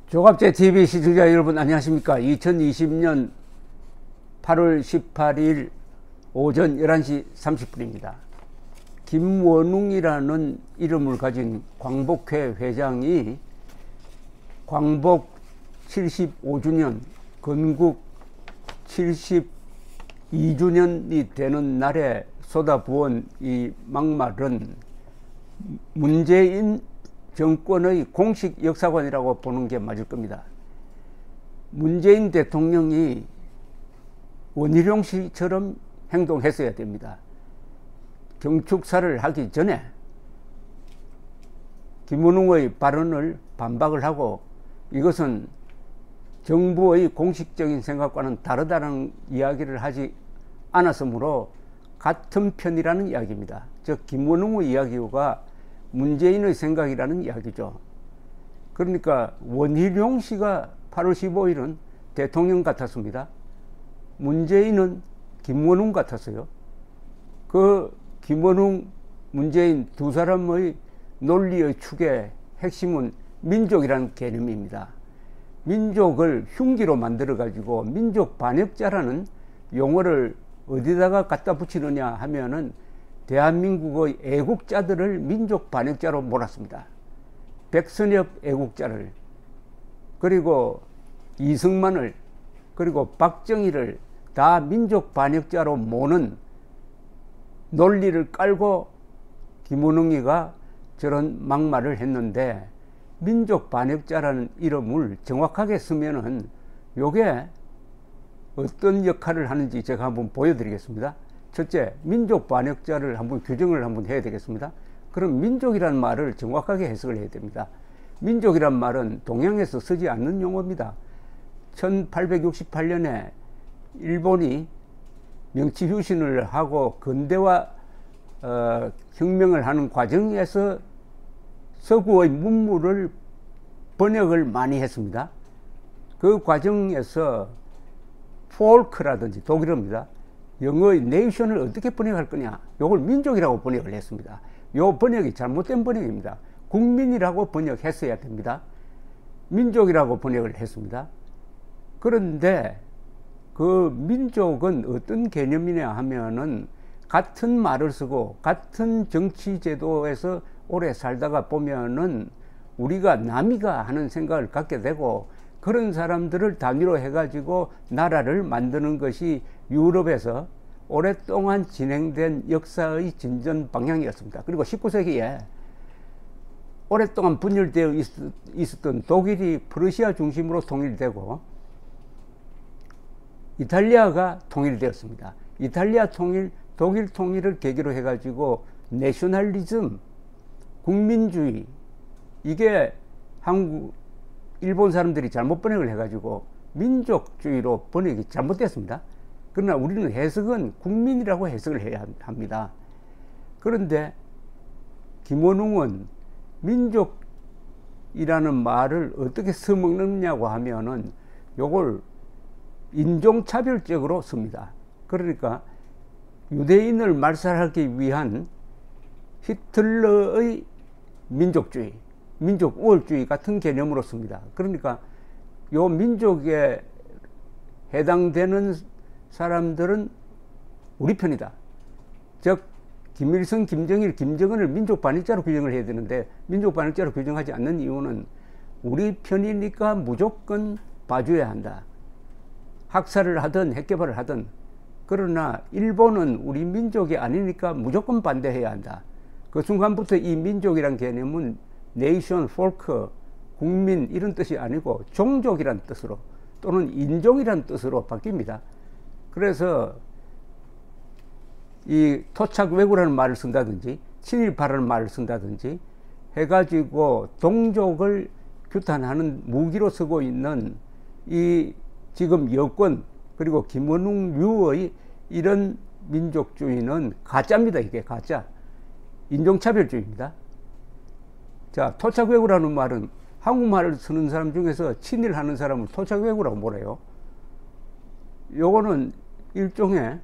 조갑제 TV 시청자 여러분 안녕하십니까. 2020년 8월 18일 오전 11시 30분입니다. 김원웅이라는 이름을 가진 광복회 회장이 광복 75주년 건국 72주년이 되는 날에 쏟아부은 이 막말은 문재인 정권의 공식 역사관이라고 보는 게 맞을 겁니다. 문재인 대통령이 원희룡 씨처럼 행동했어야 됩니다. 경축사를 하기 전에 김원웅의 발언을 반박을 하고 이것은 정부의 공식적인 생각과는 다르다는 이야기를 하지 않았으므로 같은 편이라는 이야기입니다. 즉 김원웅의 이야기가 문재인의 생각이라는 이야기죠. 그러니까 원희룡 씨가 8월 15일은 대통령 같았습니다. 문재인은 김원웅 같았어요. 그 김원웅, 문재인 두 사람의 논리의 축의 핵심은 민족이라는 개념입니다. 민족을 흉기로 만들어 가지고 민족 반역자라는 용어를 어디다가 갖다 붙이느냐 하면은 대한민국의 애국자들을 민족 반역자로 몰았습니다. 백선엽 애국자를, 그리고 이승만을, 그리고 박정희를 다 민족 반역자로 모는 논리를 깔고 김원웅이가 저런 막말을 했는데, 민족 반역자라는 이름을 정확하게 쓰면은 요게 어떤 역할을 하는지 제가 한번 보여드리겠습니다. 첫째, 민족 반역자를 한번 규정을 한번 해야 되겠습니다. 그럼 민족이라는 말을 정확하게 해석을 해야 됩니다. 민족이란 말은 동양에서 쓰지 않는 용어입니다. 1868년에 일본이 명치휴신을 하고 근대화 혁명을 하는 과정에서 서구의 문물을 번역을 많이 했습니다. 그 과정에서 폴크라든지 독일어입니다. 영어의 네이션을 어떻게 번역할 거냐, 요걸 민족이라고 번역을 했습니다. 요 번역이 잘못된 번역입니다. 국민이라고 번역했어야 됩니다. 민족이라고 번역을 했습니다. 그런데 그 민족은 어떤 개념이냐 하면은 같은 말을 쓰고 같은 정치 제도에서 오래 살다가 보면은 우리가 남이가 하는 생각을 갖게 되고, 그런 사람들을 단위로 해가지고 나라를 만드는 것이 유럽에서 오랫동안 진행된 역사의 진전 방향이었습니다. 그리고 19세기에 오랫동안 분열되어 있었던 독일이 프러시아 중심으로 통일되고 이탈리아가 통일되었습니다. 이탈리아 통일, 독일 통일을 계기로 해가지고 내셔널리즘, 국민주의, 이게 일본 사람들이 잘못 번역을 해가지고 민족주의로 번역이 잘못됐습니다. 그러나 우리는 해석은 국민이라고 해석을 해야 합니다. 그런데 김원웅은 민족이라는 말을 어떻게 써먹느냐고 하면은 요걸 인종차별적으로 씁니다. 그러니까 유대인을 말살하기 위한 히틀러의 민족주의, 민족 우월주의 같은 개념으로 씁니다. 그러니까 요 민족에 해당되는 사람들은 우리 편이다. 즉 김일성, 김정일, 김정은을 민족 반역자로 규정을 해야 되는데 민족 반역자로 규정하지 않는 이유는 우리 편이니까 무조건 봐줘야 한다. 학살을 하든 핵개발을 하든. 그러나 일본은 우리 민족이 아니니까 무조건 반대해야 한다. 그 순간부터 이 민족이란 개념은 네이션, 폴크, 국민 이런 뜻이 아니고 종족이란 뜻으로 또는 인종이란 뜻으로 바뀝니다. 그래서 이 토착 왜구라는 말을 쓴다든지 친일파라는 말을 쓴다든지 해가지고 동족을 규탄하는 무기로 쓰고 있는 이 지금 여권 그리고 김원웅류의 이런 민족주의는 가짜입니다. 이게 가짜 인종차별주의입니다. 자, 토착외구라는 말은 한국말을 쓰는 사람 중에서 친일하는 사람을 토착외구라고 뭐래요? 요거는 일종의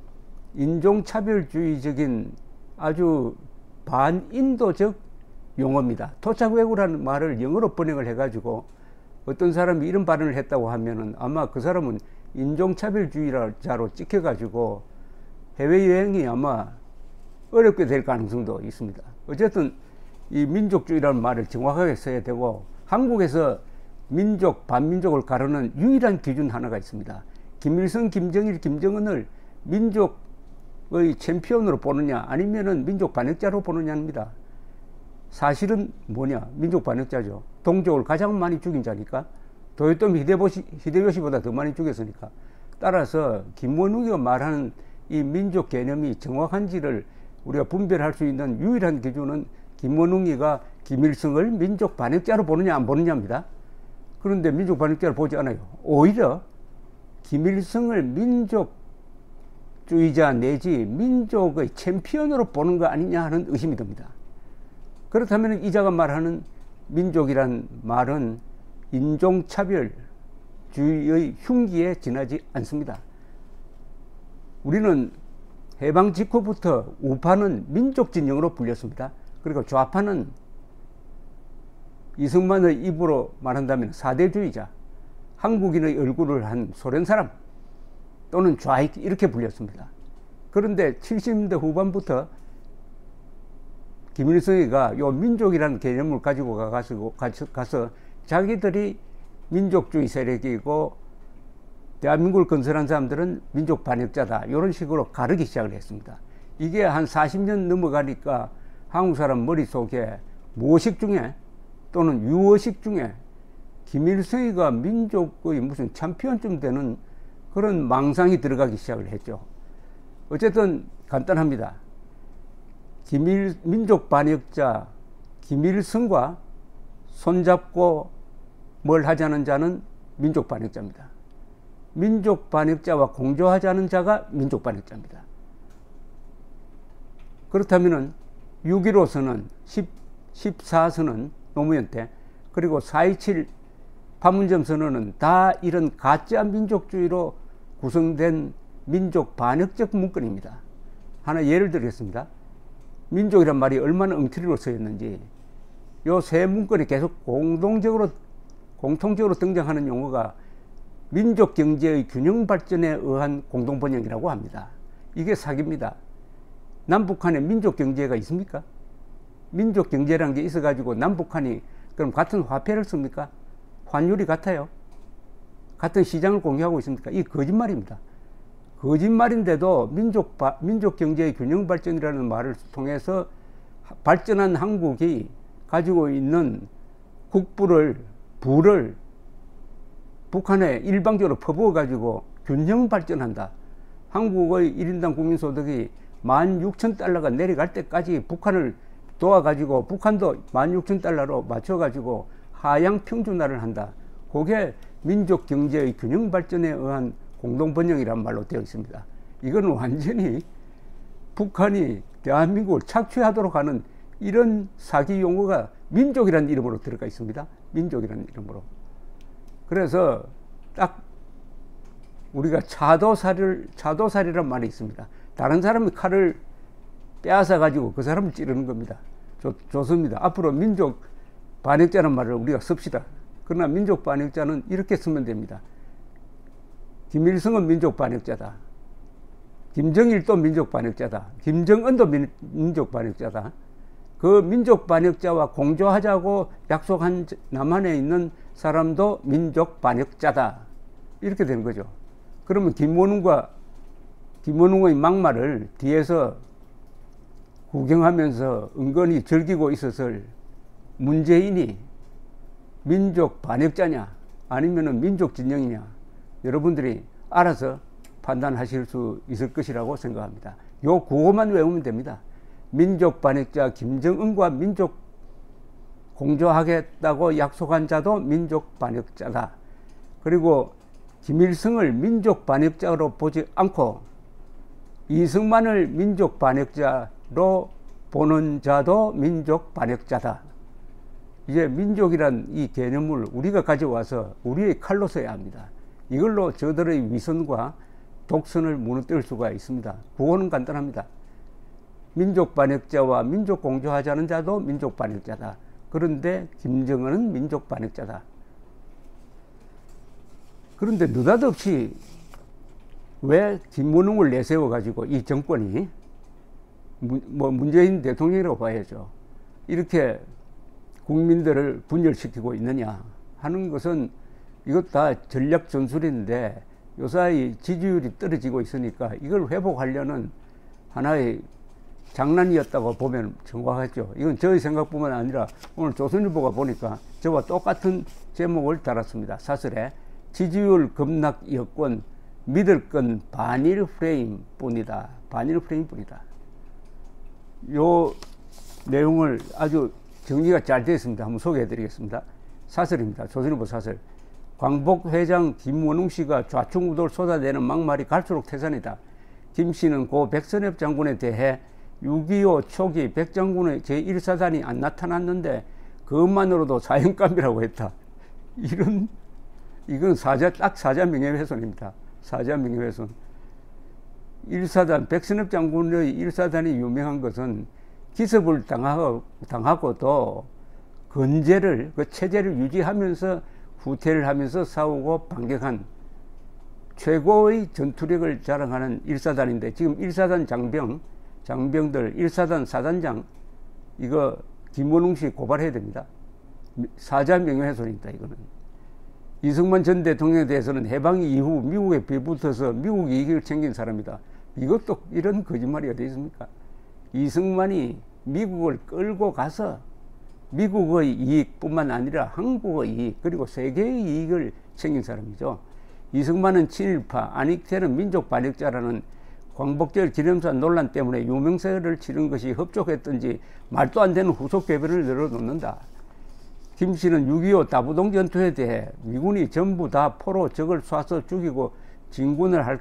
인종차별주의적인 아주 반인도적 용어입니다. 토착외구라는 말을 영어로 번역을 해가지고 어떤 사람이 이런 발언을 했다고 하면은 아마 그 사람은 인종차별주의자로 찍혀가지고 해외여행이 아마 어렵게 될 가능성도 있습니다. 어쨌든 이 민족주의라는 말을 정확하게 써야 되고, 한국에서 민족, 반민족을 가르는 유일한 기준 하나가 있습니다. 김일성, 김정일, 김정은을 민족의 챔피언으로 보느냐 아니면은 민족 반역자로 보느냐입니다. 사실은 뭐냐? 민족 반역자죠. 동족을 가장 많이 죽인 자니까. 도요토미 히데요시보다 더 많이 죽였으니까. 따라서 김원웅이가 말하는 이 민족 개념이 정확한지를 우리가 분별할 수 있는 유일한 기준은 김원웅이가 김일성을 민족 반역자로 보느냐 안 보느냐입니다. 그런데 민족 반역자로 보지 않아요. 오히려 김일성을 민족주의자 내지 민족의 챔피언으로 보는 거 아니냐 하는 의심이 듭니다. 그렇다면 이자가 말하는 민족이란 말은 인종차별주의의 흉기에 지나지 않습니다. 우리는 해방 직후부터 우파는 민족진영으로 불렸습니다. 그리고 좌파는 이승만의 입으로 말한다면 사대주의자, 한국인의 얼굴을 한 소련 사람 또는 좌익 이렇게 불렸습니다. 그런데 70년대 후반부터 김일성이가 요 민족이라는 개념을 가지고 가서 자기들이 민족주의 세력이고 대한민국을 건설한 사람들은 민족 반역자다 이런 식으로 가르기 시작을 했습니다. 이게 한 40년 넘어가니까 한국 사람 머릿속에 무의식 중에 또는 유의식 중에 김일성이가 민족의 무슨 챔피언쯤 되는 그런 망상이 들어가기 시작을 했죠. 어쨌든 간단합니다. 민족 반역자 김일성과 손잡고 뭘 하자는 자는 민족 반역자입니다. 민족 반역자와 공조하자는 자가 민족 반역자입니다. 그렇다면은 6.15 선언, 14선언 노무현 때, 그리고 4.27 판문점 선언은 다 이런 가짜 민족주의로 구성된 민족 반역적 문건입니다. 하나 예를 들겠습니다. 민족이란 말이 얼마나 엉터리로 쓰였는지, 요 세 문건이 계속 공통적으로 등장하는 용어가 민족 경제의 균형 발전에 의한 공동 번영이라고 합니다. 이게 사기입니다. 남북한에 민족 경제가 있습니까? 민족 경제라는 게 있어가지고 남북한이 그럼 같은 화폐를 씁니까? 환율이 같아요? 같은 시장을 공유하고 있습니까? 이 거짓말입니다. 거짓말인데도 민족 경제의 균형 발전이라는 말을 통해서 발전한 한국이 가지고 있는 부를 북한에 일방적으로 퍼부어 가지고 균형 발전한다. 한국의 1인당 국민소득이 16,000달러가 내려갈 때까지 북한을 도와가지고 북한도 16,000달러로 맞춰가지고 하향 평준화를 한다. 그게 민족 경제의 균형 발전에 의한 공동 번영이란 말로 되어 있습니다. 이건 완전히 북한이 대한민국을 착취하도록 하는 이런 사기 용어가 민족이라는 이름으로 들어가 있습니다. 민족이라는 이름으로. 그래서 딱 우리가 차도살이란 말이 있습니다. 다른 사람이 칼을 빼앗아 가지고 그 사람을 찌르는 겁니다. 좋습니다. 앞으로 민족 반역자라는 말을 우리가 씁시다. 그러나 민족 반역자는 이렇게 쓰면 됩니다. 김일성은 민족 반역자다. 김정일도 민족 반역자다. 김정은도 민족 반역자다. 그 민족 반역자와 공조하자고 약속한 남한에 있는 사람도 민족 반역자다. 이렇게 되는 거죠. 그러면 김원웅의 막말을 뒤에서 구경하면서 은근히 즐기고 있었을 문재인이 민족 반역자냐 아니면 민족 진영이냐 여러분들이 알아서 판단하실 수 있을 것이라고 생각합니다. 요 구호만 외우면 됩니다. 민족 반역자 김정은과 민족 공조하겠다고 약속한 자도 민족 반역자다. 그리고 김일성을 민족 반역자로 보지 않고 이승만을 민족 반역자로 보는 자도 민족 반역자다. 이제 민족이란 이 개념을 우리가 가져와서 우리의 칼로 써야 합니다. 이걸로 저들의 위선과 독선을 무너뜨릴 수가 있습니다. 구호는 간단합니다. 민족 반역자와 민족 공조하자는 자도 민족 반역자다. 그런데 김정은은 민족 반역자다. 그런데 느닷없이 왜 김문웅을 내세워 가지고 이 정권이 뭐 문재인 대통령이라고 봐야죠. 이렇게 국민들을 분열시키고 있느냐 하는 것은 이것 다 전략 전술인데 요사이 지지율이 떨어지고 있으니까 이걸 회복하려는 하나의 장난이었다고 보면 정확하죠. 이건 저의 생각뿐만 아니라 오늘 조선일보가 보니까 저와 똑같은 제목을 달았습니다. 사설에 지지율 급락 여권 믿을 건 반일 프레임 뿐이다. 반일 프레임 뿐이다. 요 내용을 아주 정리가 잘 되어 있습니다. 한번 소개해 드리겠습니다. 사설입니다. 조선일보 사설. 광복 회장 김원웅 씨가 좌충우돌 쏟아내는 막말이 갈수록 태산이다. 김 씨는 고 백선엽 장군에 대해 6.25 초기 백 장군의 제1사단이 안 나타났는데 그것만으로도 사형감이라고 했다. 이건 딱 사자 명예훼손입니다. 사자 명예훼손. 1사단, 백선엽 장군의 1사단이 유명한 것은 기습을 당하고도 건재를, 그 체제를 유지하면서 후퇴를 하면서 싸우고 반격한 최고의 전투력을 자랑하는 1사단인데 지금 1사단 장병들 1사단 사단장 이거 김원웅 씨 고발해야 됩니다. 사자 명예훼손입니다. 이거는. 이승만 전 대통령에 대해서는 해방 이후 미국에 빌붙어서 미국 이익을 챙긴 사람이다. 이것도 이런 거짓말이 어디 있습니까? 이승만이 미국을 끌고 가서 미국의 이익뿐만 아니라 한국의 이익 그리고 세계의 이익을 챙긴 사람이죠. 이승만은 친일파, 안익태는 민족 반역자라는 광복절 기념사 논란 때문에 유명세를 치른 것이 흡족했던지 말도 안 되는 후속 개변을 늘어놓는다. 김 씨는 6.25 다부동 전투에 대해 미군이 전부 다 포로 적을 쏴서 죽이고 진군을 한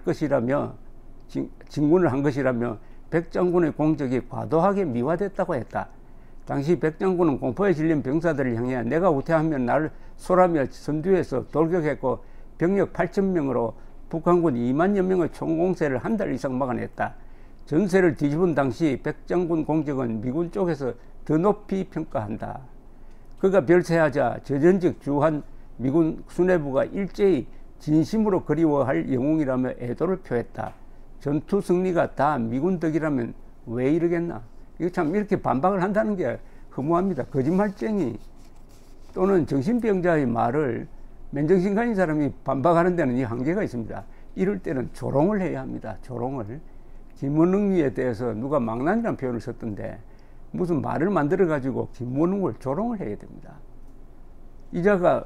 것이라며 백 장군의 공적이 과도하게 미화됐다고 했다. 당시 백 장군은 공포에 질린 병사들을 향해 내가 후퇴하면 나를 쏘라며 선두에서 돌격했고 병력 8,000명으로 북한군 2만여 명의 총공세를 한 달 이상 막아냈다. 전세를 뒤집은 당시 백 장군 공적은 미군 쪽에서 더 높이 평가한다. 그가 별세하자 저전직 주한 미군 수뇌부가 일제히 진심으로 그리워할 영웅이라며 애도를 표했다. 전투 승리가 다 미군 덕이라면 왜 이러겠나? 이거 참 이렇게 반박을 한다는 게 허무합니다. 거짓말쟁이 또는 정신병자의 말을 맨정신간인 사람이 반박하는 데는 이 한계가 있습니다. 이럴 때는 조롱을 해야 합니다. 조롱을. 김원웅에 대해서 누가 망난이라는 표현을 썼던데 무슨 말을 만들어 가지고 김원웅을 조롱을 해야 됩니다. 이자가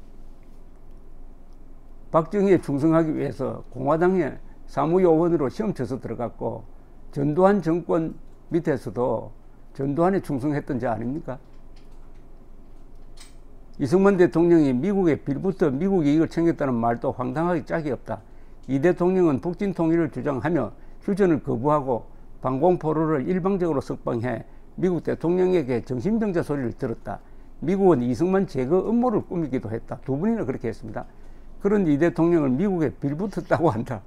박정희에 충성하기 위해서 공화당에 사무요원으로 시험 쳐서 들어갔고 전두환 정권 밑에서도 전두환에 충성했던 자 아닙니까? 이승만 대통령이 미국에 빌붙어 미국 이익을 챙겼다는 말도 황당하기 짝이 없다. 이 대통령은 북진 통일을 주장하며 휴전을 거부하고 방공포로를 일방적으로 석방해 미국 대통령에게 정신병자 소리를 들었다. 미국은 이승만 제거 음모를 꾸미기도 했다. 두 분이나 그렇게 했습니다. 그런 이 대통령을 미국에 빌붙었다고 한다.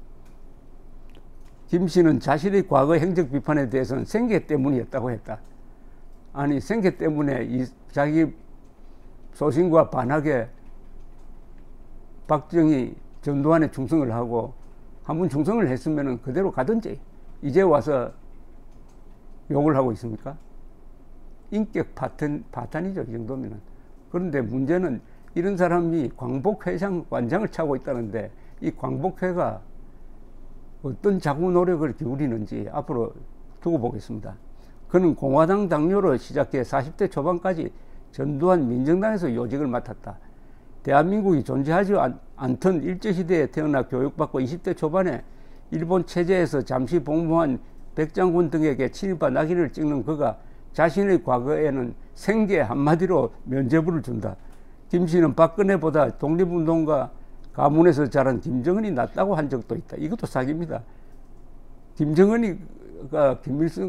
김 씨는 자신의 과거 행적 비판에 대해서는 생계 때문이었다고 했다. 아니 생계 때문에 자기 소신과 반하게 박정희 전두환에 충성을 하고 한번 충성을 했으면 그대로 가든지 이제 와서 욕을 하고 있습니까? 인격 파탄이죠. 이 정도면은. 그런데 문제는 이런 사람이 광복회장 관장을 차고 있다는데 이 광복회가 어떤 자구 노력을 기울이는지 앞으로 두고 보겠습니다. 그는 공화당 당뇨로 시작해 40대 초반까지 전두환 민정당에서 요직을 맡았다. 대한민국이 존재하지 않던 일제시대에 태어나 교육받고 20대 초반에 일본 체제에서 잠시 복무한 백장군 등에게 친일파 낙인을 찍는 그가 자신의 과거에는 생계 한마디로 면죄부를 준다. 김 씨는 박근혜보다 독립운동가 가문에서 자란 김정은이 낫다고 한 적도 있다. 이것도 사기입니다. 김정은이가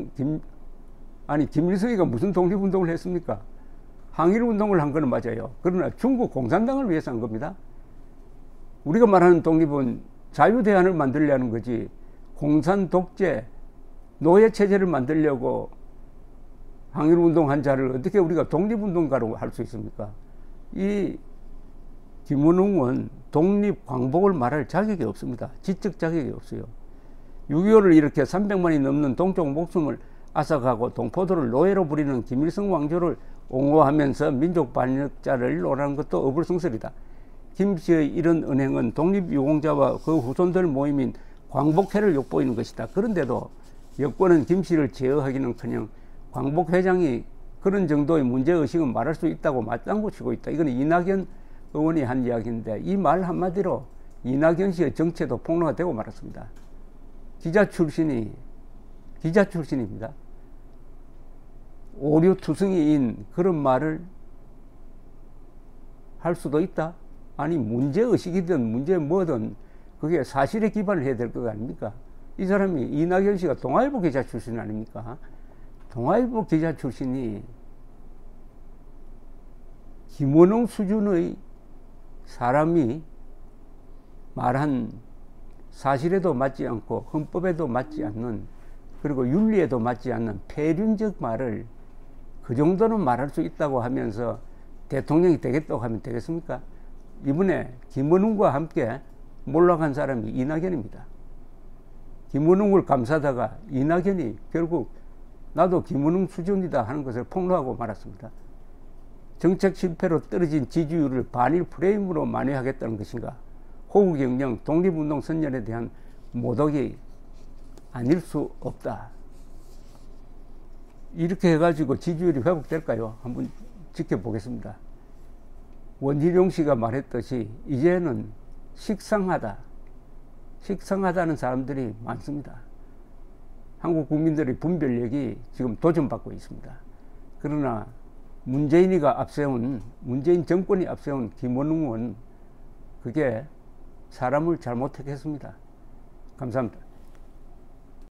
김일성이가 무슨 독립운동을 했습니까? 항일운동을 한 거는 맞아요. 그러나 중국 공산당을 위해서 한 겁니다. 우리가 말하는 독립은 자유대한을 만들려는 거지 공산 독재 노예체제를 만들려고 항일운동한 자를 어떻게 우리가 독립운동가로 할 수 있습니까? 이 김원웅은 독립 광복을 말할 자격이 없습니다. 지적 자격이 없어요. 6.25를 이렇게 300만이 넘는 동족 목숨을 앗아가고 동포들을 노예로 부리는 김일성 왕조를 옹호하면서 민족 반역자를 논하는 것도 어불성설이다. 김씨의 이런 은행은 독립유공자와 그 후손들 모임인 광복회를 욕보이는 것이다. 그런데도 여권은 김씨를 제어하기는커녕 광복회장이 그런 정도의 문제의식은 말할 수 있다고 맞장구 치고 있다. 이건 이낙연 의원이 한 이야기인데 이 말 한마디로 이낙연 씨의 정체도 폭로가 되고 말았습니다. 기자 출신입니다. 오류투성이인 그런 말을 할 수도 있다. 아니 문제의식이든 문제 뭐든 그게 사실에 기반을 해야 될 것 아닙니까? 이 사람이 이낙연 씨가 동아일보 기자 출신 아닙니까? 동아일보 기자 출신이 김원웅 수준의 사람이 말한 사실에도 맞지 않고 헌법에도 맞지 않는 그리고 윤리에도 맞지 않는 폐륜적 말을 그 정도는 말할 수 있다고 하면서 대통령이 되겠다고 하면 되겠습니까? 이번에 김원웅과 함께 몰락한 사람이 이낙연입니다. 김원웅을 감싸다가 이낙연이 결국 나도 김원웅 수준이다 하는 것을 폭로하고 말았습니다. 정책 실패로 떨어진 지지율을 반일 프레임으로 만회하겠다는 것인가? 호국영령 독립운동 선열에 대한 모독이 아닐 수 없다. 이렇게 해가지고 지지율이 회복될까요? 한번 지켜보겠습니다. 원희룡 씨가 말했듯이 이제는 식상하다는 사람들이 많습니다. 한국 국민들의 분별력이 지금 도전받고 있습니다. 그러나 문재인 정권이 앞세운 김원웅은 그게 사람을 잘못 택했습니다. 감사합니다.